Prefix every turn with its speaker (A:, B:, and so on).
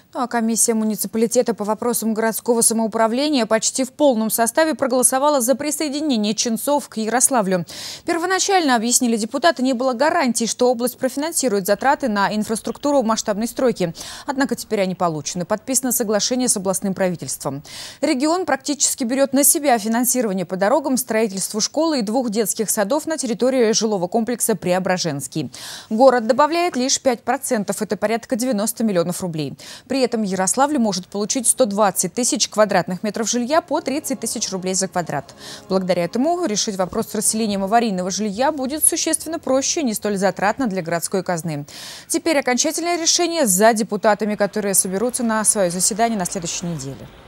A: Ну, а комиссия муниципалитета по вопросам городского самоуправления почти в полном составе проголосовала за присоединение Ченцов к Ярославлю. Первоначально, объяснили депутаты, не было гарантий, что область профинансирует затраты на инфраструктуру масштабной стройки. Однако теперь они получены. Подписано соглашение с областным правительством. Регион практически берет на себя финансирование по дорогам, строительству школы и 2 детских садов на территории жилого комплекса Преображенский. Город добавляет лишь 5%, это порядка 90 миллионов рублей. При этом Ярославль может получить 120 тысяч квадратных метров жилья по 30 тысяч рублей за квадрат. Благодаря этому решить вопрос с расселением аварийного жилья будет существенно проще и не столь затратно для городской казны. Теперь окончательное решение за депутатами, которые соберутся на свое заседание на следующей неделе.